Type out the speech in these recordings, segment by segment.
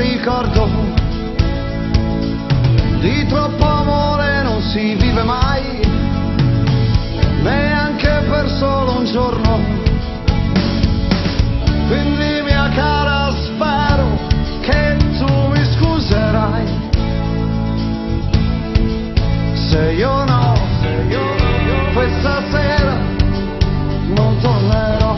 ricordo, di troppo amore non si vive mai, neanche per solo un giorno. Quindi mia cara, spero che tu mi scuserai se io no, questa sera non tornerò.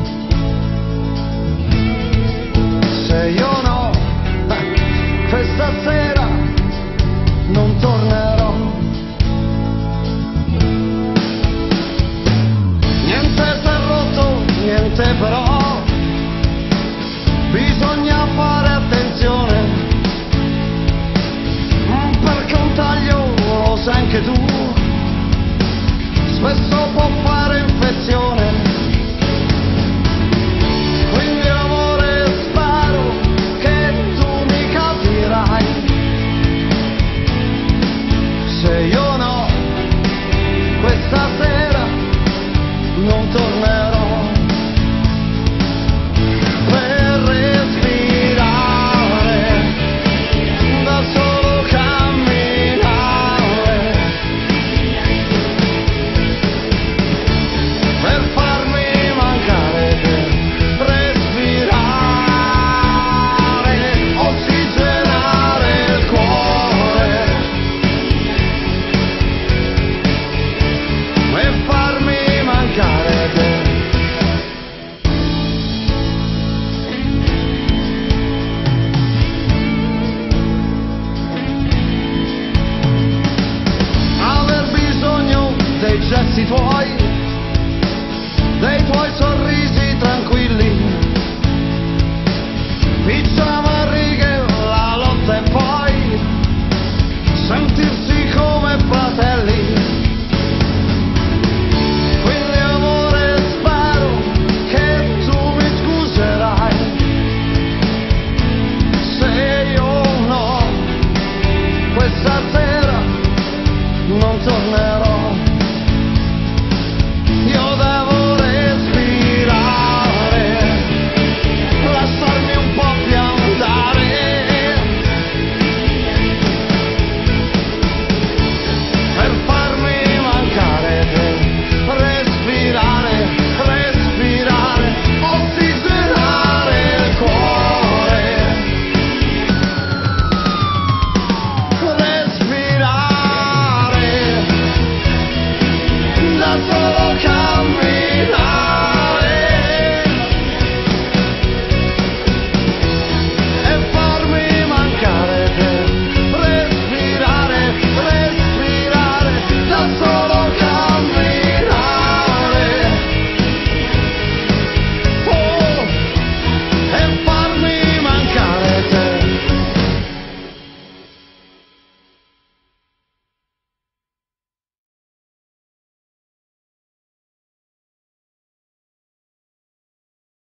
Se io no, questa sera non tornerò. Niente s'è rotto, niente però, bisogna fare attenzione, perché un taglio, lo sai anche tu, spesso può fare infezione. Quindi amore, spero che tu mi capirai se io no, questa sera non tornerò. Per respirare, da solo camminare, per farmi mancare te. Respirare, ossigenare il cuore e farmi mancare te. Aver bisogno dei gesti tuoi, dei tuoi sorrisi tranquilli, piccola